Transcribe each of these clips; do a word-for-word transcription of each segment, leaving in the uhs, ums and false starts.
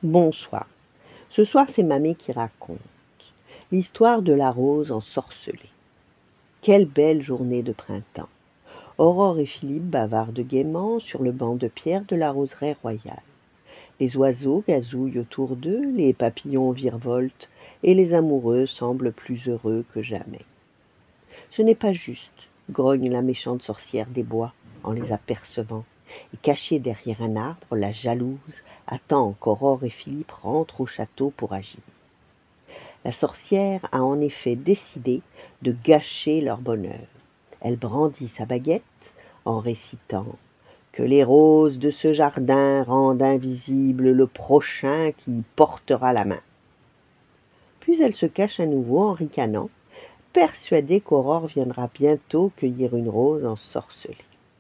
Bonsoir. Ce soir, c'est Mamie qui raconte l'histoire de la rose ensorcelée. Quelle belle journée de printemps. Aurore et Philippe bavardent gaiement sur le banc de pierre de la roseraie royale. Les oiseaux gazouillent autour d'eux, les papillons virevoltent, et les amoureux semblent plus heureux que jamais. Ce n'est pas juste, grogne la méchante sorcière des bois en les apercevant, et cachée derrière un arbre, la jalouse attend qu'Aurore et Philippe rentrent au château pour agir. La sorcière a en effet décidé de gâcher leur bonheur. Elle brandit sa baguette en récitant « Que les roses de ce jardin rendent invisible le prochain qui y portera la main ». Puis elle se cache à nouveau en ricanant, persuadée qu'Aurore viendra bientôt cueillir une rose ensorcelée.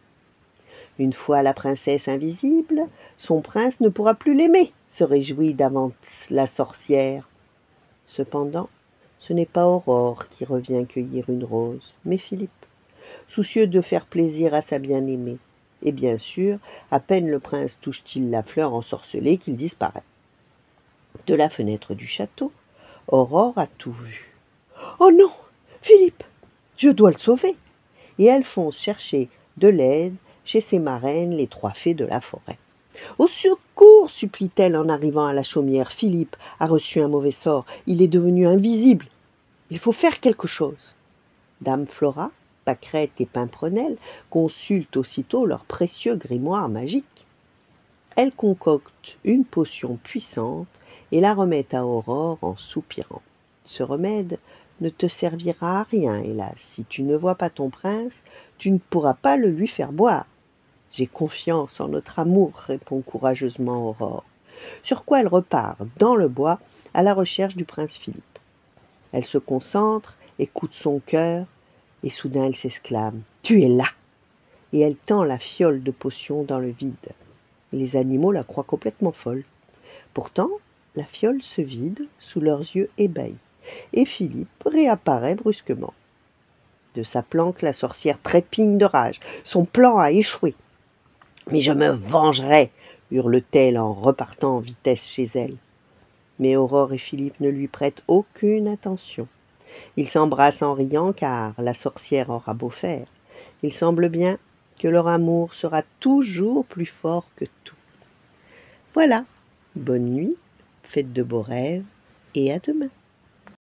Une fois la princesse invisible, son prince ne pourra plus l'aimer, se réjouit d'avance la sorcière. Cependant, ce n'est pas Aurore qui revient cueillir une rose, mais Philippe, soucieux de faire plaisir à sa bien-aimée. Et bien sûr, à peine le prince touche-t-il la fleur ensorcelée qu'il disparaît. De la fenêtre du château, Aurore a tout vu. « Oh non, Philippe, je dois le sauver !» Et elle fonce chercher de l'aide chez ses marraines, les trois fées de la forêt. « Au secours !» supplie-t-elle en arrivant à la chaumière. « Philippe a reçu un mauvais sort, il est devenu invisible. Il faut faire quelque chose. » Dame Flora, Pâquerette et Pimprenelle consultent aussitôt leur précieux grimoire magique. Elles concoctent une potion puissante et la remettent à Aurore en soupirant. « Ce remède ne te servira à rien, hélas. Si tu ne vois pas ton prince, tu ne pourras pas le lui faire boire. »« J'ai confiance en notre amour, » répond courageusement Aurore. Sur quoi elle repart dans le bois à la recherche du prince Philippe. Elle se concentre, écoute son cœur, et soudain elle s'exclame « Tu es là !» Et elle tend la fiole de potion dans le vide. Les animaux la croient complètement folle. Pourtant, la fiole se vide sous leurs yeux ébahis, et Philippe réapparaît brusquement. De sa planque, la sorcière trépigne de rage. Son plan a échoué. « Mais je me vengerai !» hurle-t-elle en repartant en vitesse chez elle. Mais Aurore et Philippe ne lui prêtent aucune attention. Ils s'embrassent en riant car la sorcière aura beau faire. Il semble bien que leur amour sera toujours plus fort que tout. Voilà, bonne nuit, faites de beaux rêves et à demain.